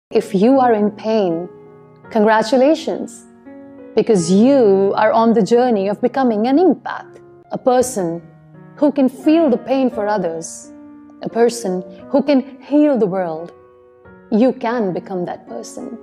If you are in pain, congratulations, because you are on the journey of becoming an empath, a person who can feel the pain for others, a person who can heal the world. You can become that person.